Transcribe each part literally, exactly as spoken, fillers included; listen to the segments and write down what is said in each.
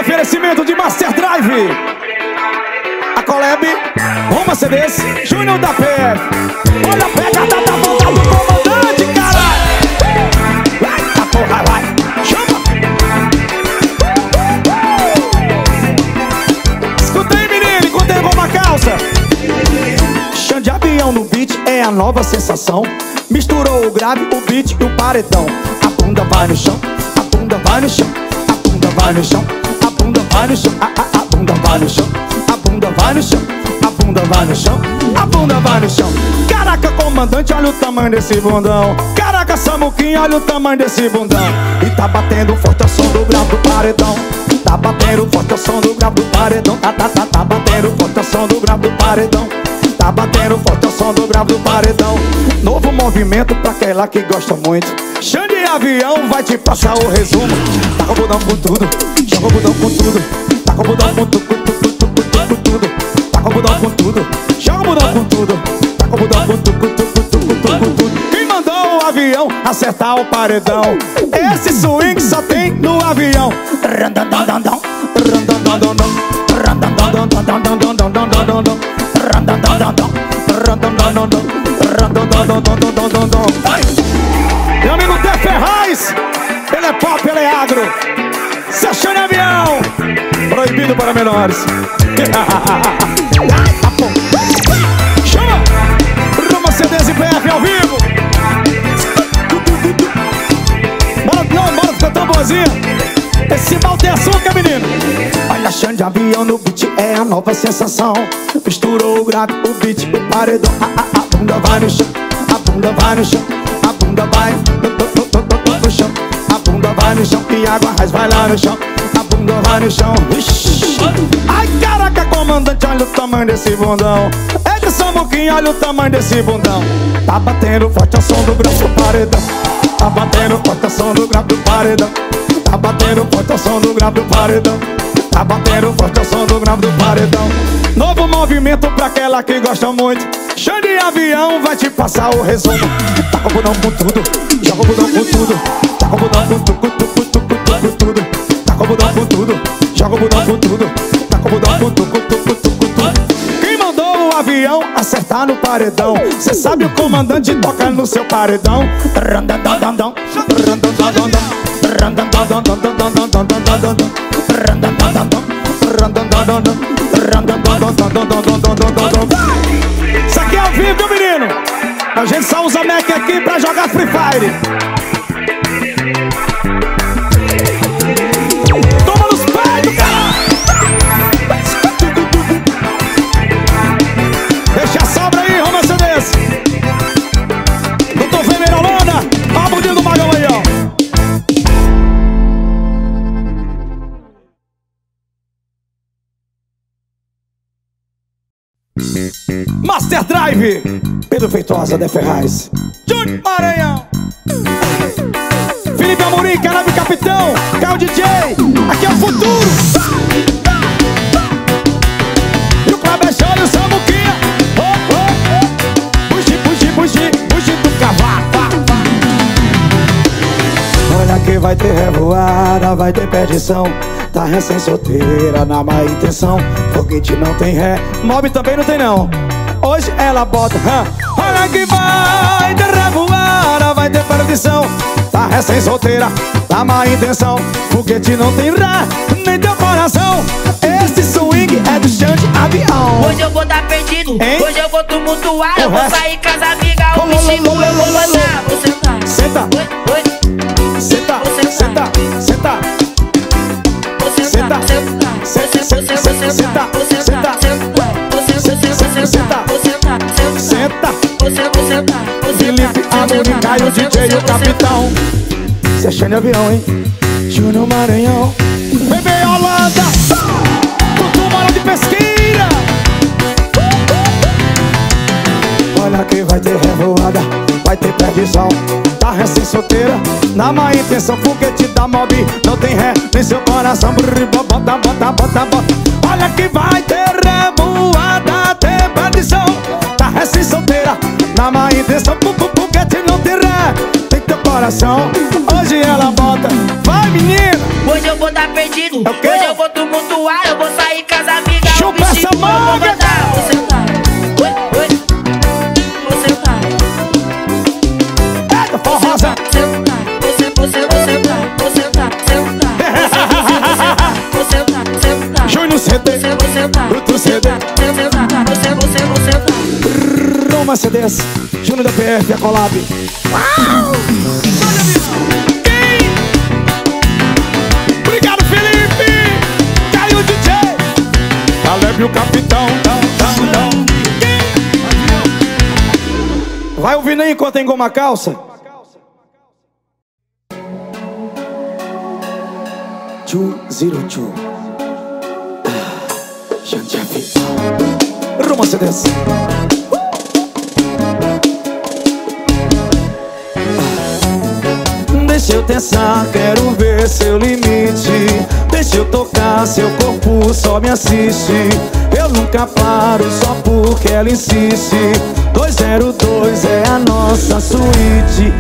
oferecimento de Master Drive, a Collab, Roma C Ds, Júnior da P F. Olha a pegada da banda do comandante, caralho. Vai, a porra, vai, chama. Escuta aí, menino, enquanto eu vou pra calça. Chão de avião no beat é a nova sensação. Misturou o grave, o beat e o paredão. A bunda vai no chão, a bunda vai no chão, a bunda vai no chão, a bunda vai no chão, a, a, a bunda vai no chão, a bunda vai no chão, a bunda vai no chão, a bunda vai no chão. Caraca, comandante, olha o tamanho desse bundão. Caraca, Samuquinha, olha o tamanho desse bundão. E tá batendo forte o som do grave do paredão. Tá batendo forte o som do grave do paredão. Tá, tá, tá, tá batendo forte o som do grave do paredão. Tá batendo forte o som do grave do paredão. Novo movimento pra aquela que gosta muito. Chão de avião vai te passar o resumo. Tá com o budão com tudo, joga o budão com tudo. Tá com o budão com tudo, com tudo. Tá com o budão com tudo, joga o budão com tudo. Tá com o budão com tudo, com tudo. Quem mandou o avião acertar o paredão? Esse swing só tem no avião. Meu amigo Té Ferraz, ele é pop, ele é agro. Seixando avião, proibido para menores. Chama! Roma C Ds e P F ao vivo. Bora, não, bora ficar tão boazinha. Esse mal tem açúcar, menino. Olha, chão de avião no beat é a nova sensação. Misturou o grave, o beat e o paredão. A, a, a bunda vai no chão, a bunda vai no chão, a bunda vai no chão, a bunda vai no chão e água raiz vai lá no chão, a bunda vai no chão. Ixi. Ai, caraca, comandante, olha o tamanho desse bundão. Eita, Samuquinha, olha o tamanho desse bundão. Tá batendo forte o som do grave do paredão. Tá batendo forte o som do grave do paredão. Tá batendo forte o som do grave do paredão. Tá batendo forte o som do grave do paredão. Novo movimento pra aquela que gosta muito. Chão de avião vai te passar o resumo. Tá com o budão com tudo, joga o budão com tudo. Tá com o budão com tudo, com tudo, com tudo. Tá com o budão com tudo, joga o budão com tudo. Tá com o budão com tudo, com tudo, com tudo. Quem mandou o avião acertar no paredão? Cê sabe o comandante toca no seu paredão. Isso aqui é ao vivo, meu menino. A gente só usa Mac aqui pra jogar Free Fire. Toma nos pés do cara. Deixa a sobra aí, Roma C Ds. Não tô vendo aí, Holanda. Ó o budinho do Magão aí, ó. Master Drive, Pedro Feitosa, Té Ferraz, Júnior Maranhão, Felipe Amorim, Carabe Capitão, Caio D J, aqui é o futuro. E o Clebechão e o Samuquinha. Oh, oh, oh. Bugi, bugi, bugi, bugi do cavalo. Olha que vai ter revoada, vai ter perdição. Tá recém solteira, na má intenção. Foguete não tem ré, mob também não tem não. Hoje ela bota, hã? Olha que vai ter revoada, vai ter perdição. Tá recém solteira, tá má intenção. Foguete não tem ré, nem teu coração. Esse swing é do chão de avião. Hoje eu vou dar perdido, hein? Hoje eu vou tumultuar. Eu vou sair com as amigas, o bichinho eu vou mandar. Vou sentar, senta, oi, oi. Senta, senta, senta. Senta, senta, senta, senta, senta, senta. Felipe Amorim, Caio D J e o Capitão. Seixando avião, hein? Júnior Maranhão, Bebê Holanda, Tutu Mara de Pesqueira. Olha que vai ter revoada, vai ter perdição. Tá recém solteira, na má intenção. Foguete da mob, não tem ré, nem seu coração. Bota, bota, bota, bota. Olha que vai ter revoada, ter perdição. Tá recém solteira, na má intenção. Foguete não tem ré, tem teu coração. coração. Hoje ela volta. Vai, menina. Hoje eu vou dar perdido. É o quê? Hoje eu vou tumultuar. Eu vou sair com as amigas. Chupa essa manga, cara. Você não tá. Oi, oi. Você não tá. Eita, forrosa. Você não tá. Você, você, você não tá. Você não tá. Você não tá. Você não tá. Você não tá. Júnior C D. Você, você não tá. Bruto C D. Você não tá. Você, você, você não tá. Roma C Ds. Júnior da P F, a collab. Uau! Obrigado, Felipe! Caiu o D J! Caleb o capitão. Vai ouvindo aí enquanto engoma a calça. Two zero two. Xantiafi. Roma C Ds. Deixa eu pensar, quero ver seu limite. Deixa eu tocar, seu corpo só me assiste. Eu nunca paro só porque ela insiste. Dois zero dois é a nossa suíte.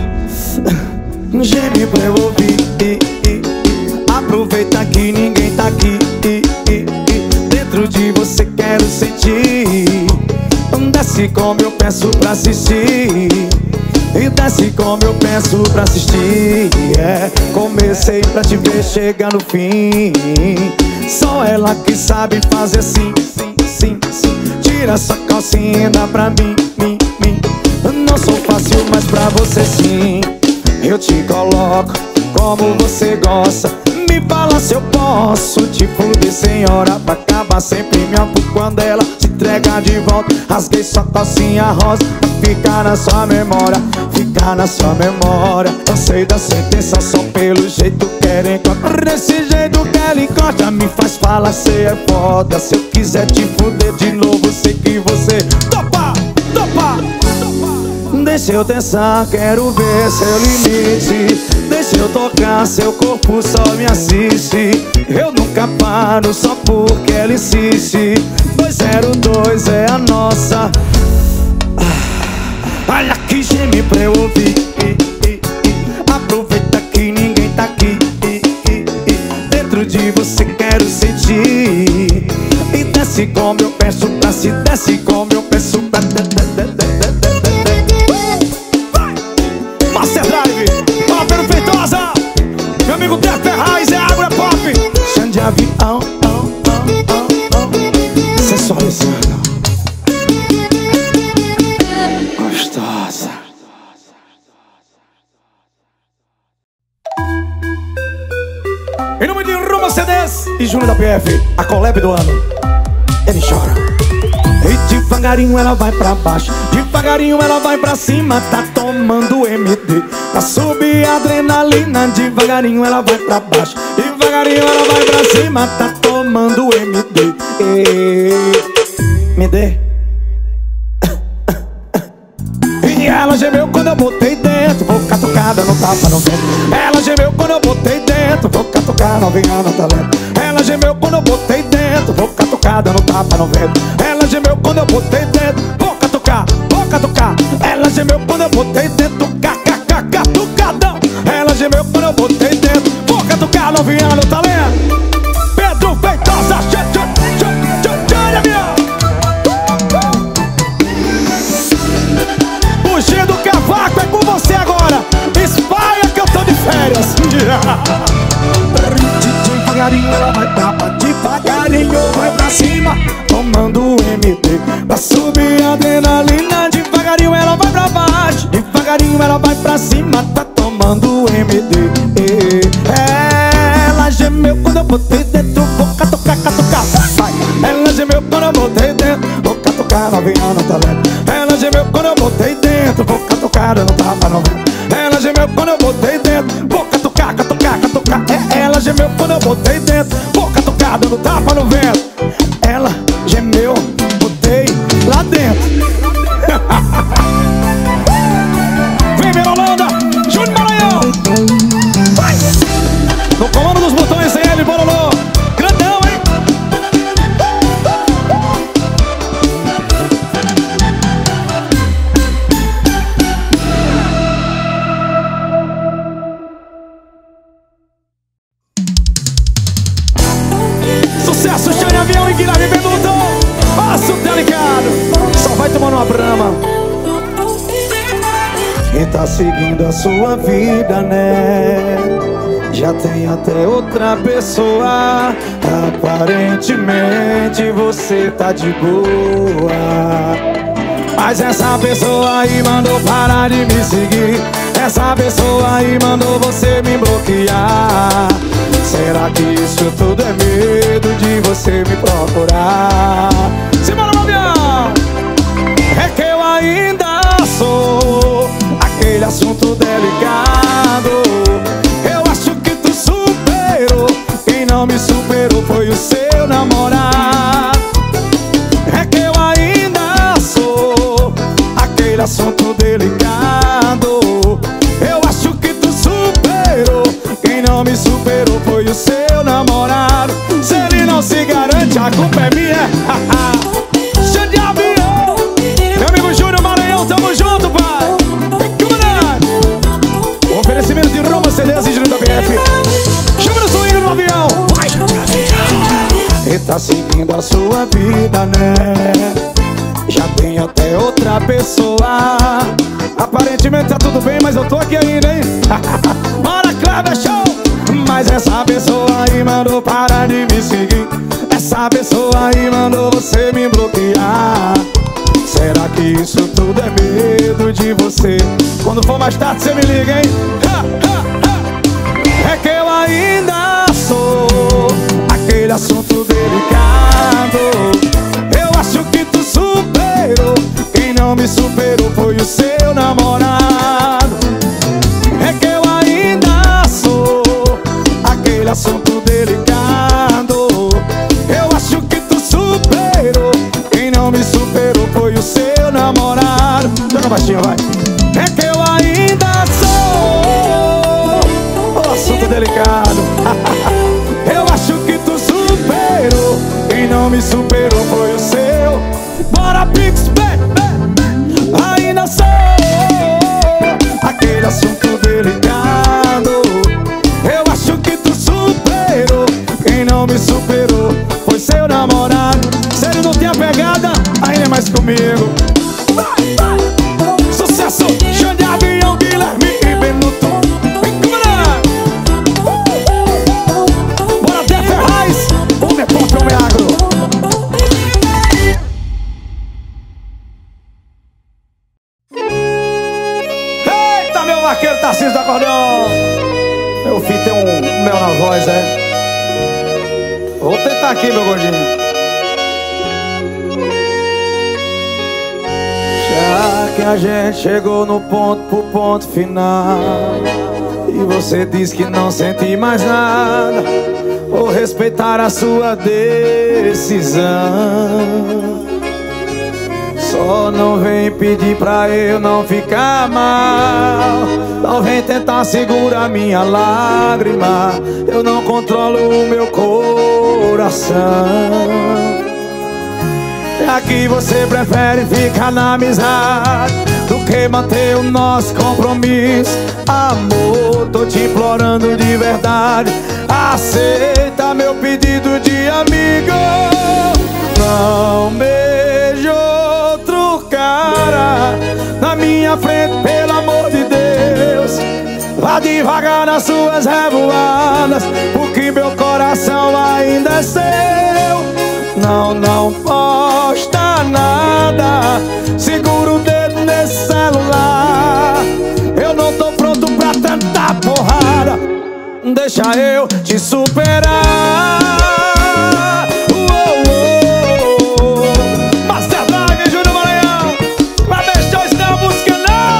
Geme pra eu ouvir. Aproveita que ninguém tá aqui. Dentro de você quero sentir. Desce como eu peço pra assistir. E desce como eu peço pra assistir. É, comecei pra te ver chegar no fim. Só ela que sabe fazer assim, sim, sim, sim. Tira sua calcinha, dá pra mim, mim, mim. Não sou fácil, mas pra você sim. Eu te coloco como você gosta. Me fala se eu posso te fuder sem hora, pra acabar sempre me apuco quando ela se entrega de volta. Rasguei sua calcinha rosa pra ficar na sua memória, ficar na sua memória. Cansei da sentença só pelo jeito querem encontrar. Desse jeito que ela encosta me faz falar cê é foda. Se eu quiser te fuder de novo, sei que você topa, topa, topa. Deixa eu pensar, quero ver seu limite. Deixa eu tocar, seu corpo só me assiste. Eu nunca paro só porque ela insiste. Dois zero dois é a nossa. Olha que geme pra eu ouvir. Aproveita que ninguém tá aqui. Dentro de você quero sentir. E desce como eu peço pra se. Desce como eu peço pra. Master Drive, fala pelo Feitosa. Meu amigo Beto Ferraz, é água, é pop. Chão de avião, oh, oh, oh, oh. Sensualizando. Gostosa. Em nome de Roma C Ds e Júnior da P F, a collab do ano. Ele chora. E devagarinho ela vai pra baixo, devagarinho ela vai pra cima. Tá tomando M D pra subir a adrenalina. Devagarinho ela vai pra baixo, devagarinho ela vai pra cima. Tá tomando M D. Me dê. E ela gemeu quando eu botei dentro. Vou catucada no tapa no vento. Ela gemeu quando eu botei dentro. Vou catucar novinha no talento. Ela gemeu quando eu botei dentro. Vou catucada no tapa no vento. Ela gemeu quando eu botei dentro. Vou catucar, vou catucar. Ela gemeu quando eu botei dentro. Kkk, catucadão. Ela gemeu quando eu botei dentro. Vou catucar novinha no talento. Pedro Feitosa, tchê, tchê, tchê, tchê, tchê, minha. Fugir do cavaco é com você agora. Espalha que eu tô de férias. Devagarinho ela vai pra baixo, devagarinho vai pra cima. Tomando M D pra subir a adrenalina. Devagarinho ela vai pra baixo, devagarinho ela vai pra cima. Tá tomando M D. Ela gemeu quando eu botei dentro. Vou catucar, catucar, vai. Ela gemeu quando eu botei dentro. Vou catucar novinha no talento. Ela gemeu quando eu botei dentro. Vou catucar, eu não tava no vento. Ela gemeu quando eu botei dentro. Vou catucar, catucar, catucar. É, ela gemeu quando eu botei dentro. Vou catucar, dando tapa no vento. Ela gemeu, botei lá dentro. Vem, Berolanda, Júnior Maranhão. Vai! No comando dos botões, tem ele, Bololô. Grandão, hein? tá seguindo a sua vida, né? Já tem até outra pessoa. Aparentemente você tá de boa, mas essa pessoa aí mandou parar de me seguir. Essa pessoa aí mandou você me bloquear. Será que isso tudo é medo de você me procurar? Simbora, Mavião! É que eu ainda sou aquele assunto delicado. Eu acho que tu superou. Quem não me superou foi o seu namorado. É que eu ainda sou aquele assunto delicado. Eu acho que tu superou. Quem não me superou foi o seu namorado. Se ele não se garante, a culpa é minha. Cheio de avião. Meu amigo Júnior Maranhão, tamo junto, pai. O oferecimento de Roma C Ds e Júnior da B F. Chama no swing no avião. Vai. E tá seguindo a sua vida, né? Já tem até outra pessoa. Aparentemente tá tudo bem, mas eu tô aqui ainda, hein? Bora, Kleber, show! Mas essa pessoa aí mandou parar de me seguir. Essa pessoa aí mandou você me bloquear. Será que isso tudo é medo de você? Quando for mais tarde você me liga, hein? Ha, ha, ha. É que eu ainda sou aquele assunto delicado. Eu acho que tu superou. Quem não me superou foi o seu namorado. É que eu ainda sou aquele assunto delicado. Eu acho que tu superou. Quem não me superou foi o seu namorado. Joga baixinho, vai. É que eu ainda sou o assunto delicado. Eu acho que tu superou. Quem não me superou foi o seu. Bora, Pix, ainda sou aquele assunto delicado. Eu acho que tu superou. Quem não me superou foi seu namorado. Se ele não tem a pegada, ainda é mais comigo. Vai, vai. Sucesso, show de avião, Guilherme e Benuto. Vem comigo. Bora, Té Ferraz, o meu pop é o meu agro. Eita, meu vaqueiro Tarcísio do acordeão. Meu filho tem um mel na voz, é? Vou tentar aqui, meu gordinho. Já que a gente chegou no ponto, pro ponto final, e você diz que não sente mais nada, vou respeitar a sua decisão. Só não vem pedir pra eu não ficar mal. Não vem tentar segurar minha lágrima. Eu não controlo o meu coração. Já que você prefere ficar na amizade do que manter o nosso compromisso, amor, tô te implorando de verdade, aceita meu pedido de amigo. Não beije outro cara na minha frente, pelo amor de Deus. Vá devagar nas suas revoadas, porque meu coração ainda é seu. Não, não posta nada, segura o dedo nesse celular. Eu não tô pronto pra tanta porrada, deixa eu te superar. Uou, uou. Master Dag, Júnior Maranhão, vai deixar isso na música não,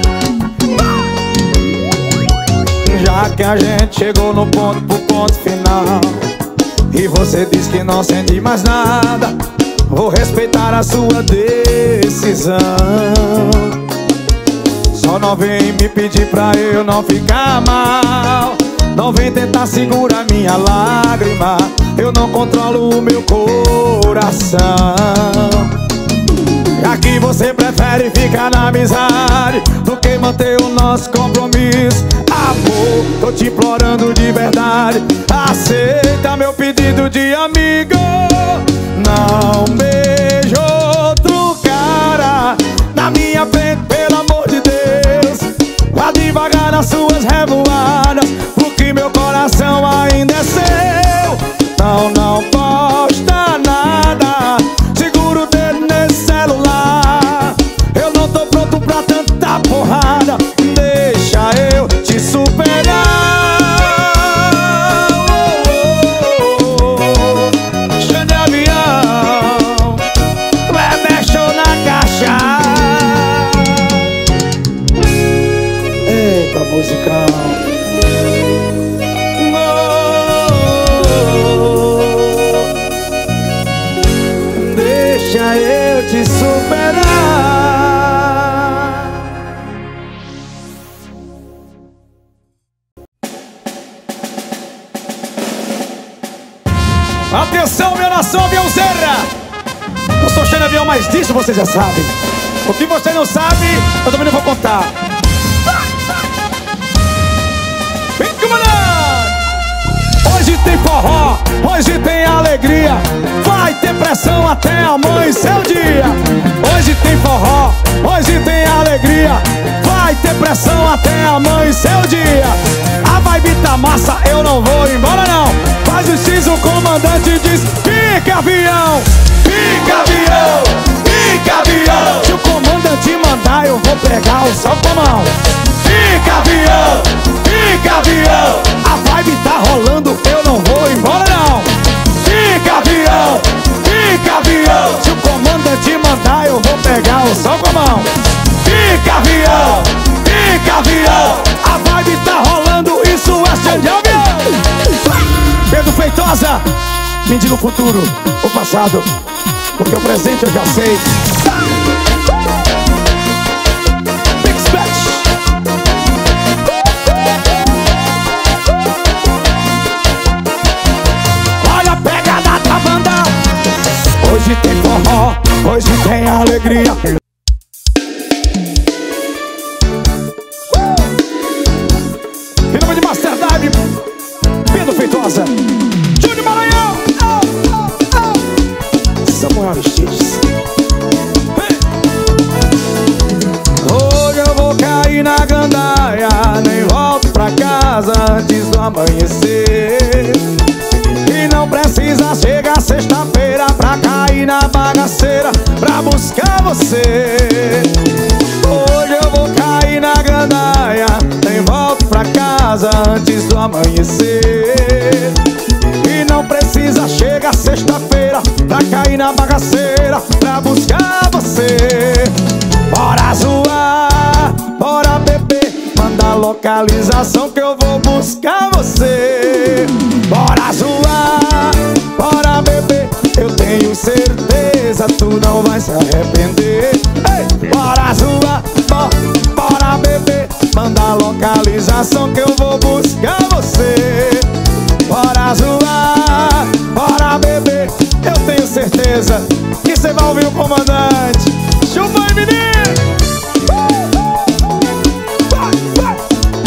menino. Já que a gente chegou no ponto, pro ponto final, e você diz que não sente mais nada, vou respeitar a sua decisão. Só não vem me pedir pra eu não ficar mal. Não vem tentar segurar minha lágrima. Eu não controlo o meu coração. Já que você prefere ficar na amizade do que manter o nosso compromisso, amor, tô te implorando de verdade, aceita meu pedido de amigo. Não beije outro cara na minha frente, pelo amor de Deus. musicão. Oh, deixa eu te superar. Atenção, minha nação, minha Zerra. Eu sou cheio de avião, mas disso vocês já sabem. O que você não sabe, eu também não vou contar. Vem, comandante! Hoje tem forró, hoje tem alegria. Vai ter pressão até amanhecer o dia. Hoje tem forró, hoje tem alegria. Vai ter pressão até amanhecer o dia. A vibe tá massa, eu não vou embora não. Faz o X, o comandante diz: fica avião, fica avião, fica avião. Se o comandante mandar, eu vou pegar o sol com a mão. Fica avião, fica avião. A vibe tá rolando, eu não vou embora não. Fica avião, fica avião. Se o comandante mandar, eu vou pegar o sol com a mão. Fica avião, fica avião. A vibe tá rolando, isso é cheio de avião. Pedro Feitosa, me diga o futuro, o passado, porque o presente eu já sei. Big Splash. Olha a pegada da banda. Hoje tem forró, hoje tem alegria. Em nome de Master Dive, Pedro Feitosa, Júnior Maranhão, oh, oh, oh. Samuel Aristides. Hey. Hoje eu vou cair na gandaia, nem volto pra casa antes do amanhecer. E não precisa chegar sexta-feira pra cair na bagaceira, pra buscar você. Hoje eu vou cair na gandaia, nem volto pra casa antes do amanhecer. E não precisa chegar sexta-feira pra cair na bagaceira, pra buscar você. Bora zoar, bora beber, manda a localização que eu vou buscar você. Bora zoar, bora beber, eu tenho certeza tu não vai se arrepender. Ei, bora zoar, bo, bora beber, manda a localização que eu vou buscar você. Bora zoar, bora beber, eu tenho certeza que cê vai ouvir o comandante. Chupa aí, menino! Vai, vai!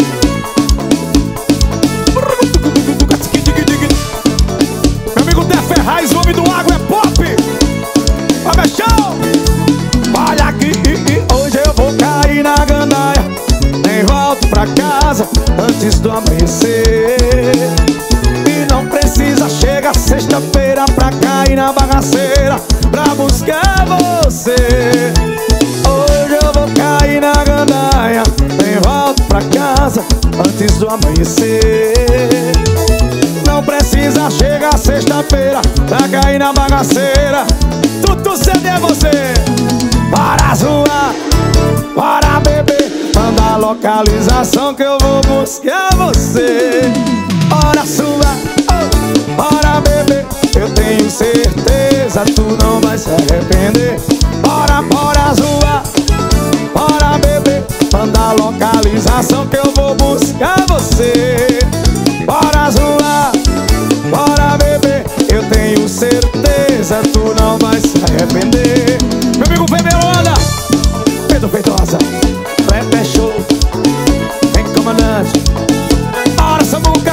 Meu amigo Té Ferraz, o homem do água é pop! Vai, mexão! Olha aqui, hoje eu vou cair na gandaia, nem volto pra casa antes do amanhecer. E não precisa chegar sexta-feira pra cair na bagaceira, pra buscar você. Hoje eu vou cair na gandaia, nem volto pra casa antes do amanhecer. Não precisa chegar sexta-feira pra cair na bagaceira, tudo cedo é você. Para zoar, para beber, manda a localização que eu vou buscar você. Bora suar, oh, bora beber, eu tenho certeza tu não vai se arrepender. Bora, bora zoar, bora beber, manda a localização que eu vou buscar você. Bora zoar, bora beber, eu tenho certeza tu não vai se arrepender. Meu amigo Febeona, Pedro Feitosa, Pepe Show, vem comandante. Bora Samuca,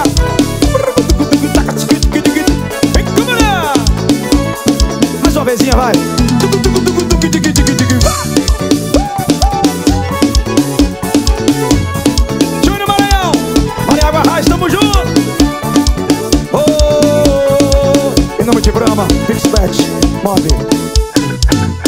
vem comandante. Mais uma vezinha, vai. Júnior Maranhão, Maria Água Raiz, tamo junto. Oh, em nome de Brahma, Big Splash, move.